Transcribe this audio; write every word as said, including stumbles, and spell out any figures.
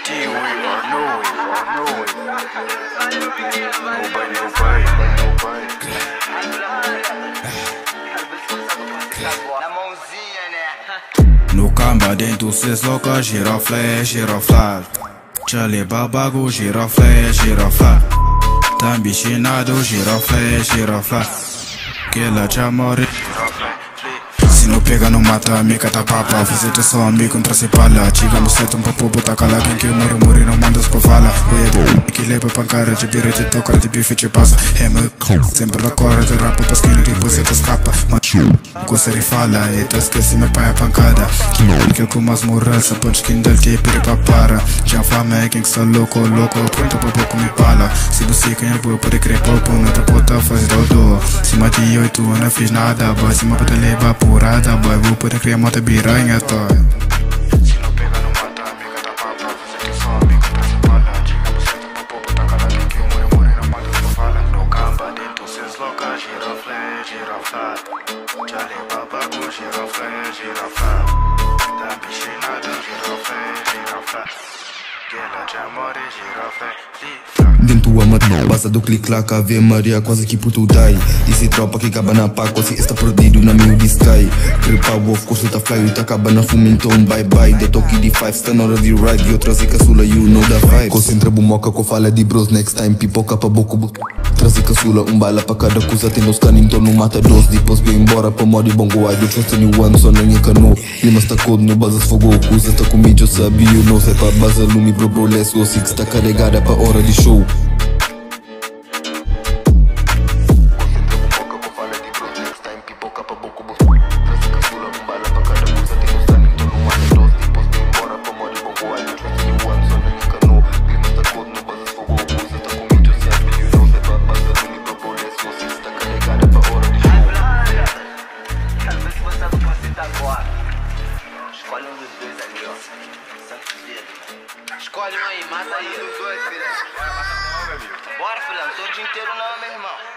T-Wave or no wave or no wave. Nobody, nobody, nobody. Na mãozinha, né? No camba dentro cês louca, giroflé, giroflá. Chale babago, giroflé, giroflá. Tambi chinado, giroflé, giroflá. Que ela te amore. Se não pega não mata, me cata papa. Visita só amigo, contra se pala. Chiga no seto, um papo, bota cala. Quem que morre, morre, não manda os fala. Oye, que leva pancada, de bira, de toca, de bife, te passa. É meu sempre da cora, de rapa, pra skin, depois você te escapa. Machu, gostaria de falar, e tu esquece, meu pai é pancada. Que eu com umas morras, pode skin del te pire pra para. Já fama é quem que está louco, louco. Pronto pra pouco me pala. Se você quem é boa, pode crer pouco, não te pode fazer todo. Se mati oito, eu não fiz nada, boy. Se me pode levar por boy, vou poder criar moto biranha, toy. Se não pega não mata, amiga da papa. Você que só amigo pra se pala. Diga no centro, papo, bota cala. Quem que morre, morre, não manda os fala. No camba dentro, cês louca, giroflé, giroflá. Chale babago, giroflé, giroflá. Tambi chinado, giroflé, giroflá. Que ela te amore, giroflé, giroflá. Dentro a matar, passa do clique-clac, Ave Maria, quase que puto dai. E se tropa que acaba na pá, quase está perdido na meio de sky. Crepa wolf, curso tá fly, tá acaba na fuma, então bye bye. De toque de five, está na hora de ride. E outra zica caçula, you know da vibe. Concentra bumoca, com fala de bros, next time, pipoca pra boca, boca. Trazer caçula, um bala pra cada coisa. Tem nos canos, então não mata dois. Depois vem embora pra modo de bongo. I don't trust anyone, só nem encanou. Lima está cold, no basas fogo. Coisa tá comigo, eu sabia, eu não sei pra base. Lume, bro, bro, let's go. Six tá carregada pra hora de show. Escolhe um dos dois ali, ó. Santo dedo. Escolhe um aí, mata aí. Um dos dois, filha. Bora, matar com homem, amigo. Bora, filha. Não tô o dia inteiro não, meu irmão.